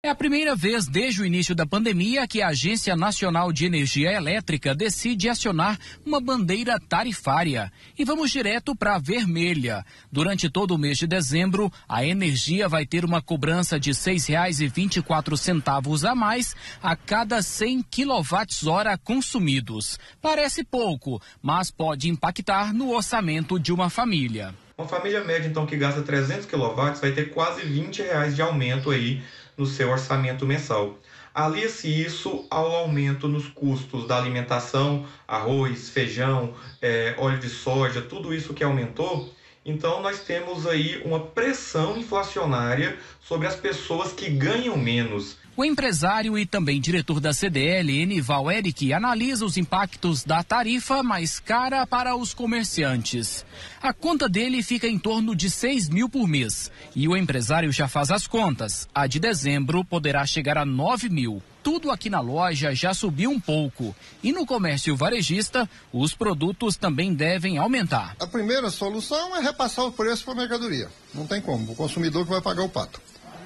É a primeira vez desde o início da pandemia que a Agência Nacional de Energia Elétrica decide acionar uma bandeira tarifária. E vamos direto para a vermelha. Durante todo o mês de dezembro, a energia vai ter uma cobrança de R$ 6,24 a mais a cada 100 kWh consumidos. Parece pouco, mas pode impactar no orçamento de uma família. Uma família média, então, que gasta 300 kW vai ter quase R$ 20 de aumento aí no seu orçamento mensal. Alia-se isso ao aumento nos custos da alimentação, arroz, feijão, óleo de soja, tudo isso que aumentou. Então, nós temos aí uma pressão inflacionária sobre as pessoas que ganham menos. O empresário e também diretor da CDL, Enival Eric, analisa os impactos da tarifa mais cara para os comerciantes. A conta dele fica em torno de 6 mil por mês. E o empresário já faz as contas. A de dezembro poderá chegar a 9 mil. Tudo aqui na loja já subiu um pouco. E no comércio varejista, os produtos também devem aumentar. A primeira solução é repassar o preço para a mercadoria. Não tem como. O consumidor que vai pagar o pato.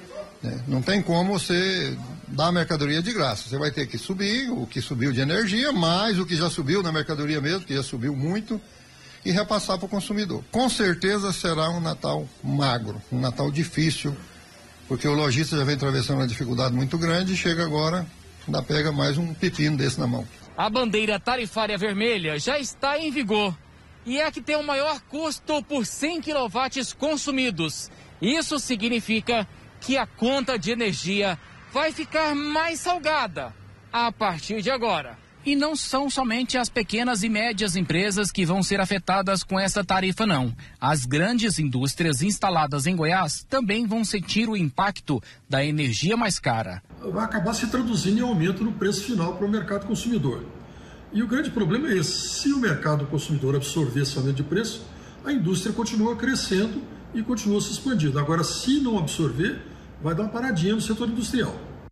Não tem como você dar a mercadoria de graça. Você vai ter que subir o que subiu de energia, mais o que já subiu na mercadoria mesmo, que já subiu muito, e repassar para o consumidor. Com certeza será um Natal magro, um Natal difícil, porque o lojista já vem atravessando uma dificuldade muito grande e chega agora, ainda pega mais um pepino desse na mão. A bandeira tarifária vermelha já está em vigor e é a que tem o maior custo por 100 kW consumidos. Isso significa que a conta de energia vai ficar mais salgada a partir de agora. E não são somente as pequenas e médias empresas que vão ser afetadas com essa tarifa, não. As grandes indústrias instaladas em Goiás também vão sentir o impacto da energia mais cara. Vai acabar se traduzindo em aumento no preço final para o mercado consumidor. E o grande problema é esse: se o mercado consumidor absorver esse aumento de preço, a indústria continua crescendo e continua se expandindo. Agora, se não absorver, vai dar uma paradinha no setor industrial.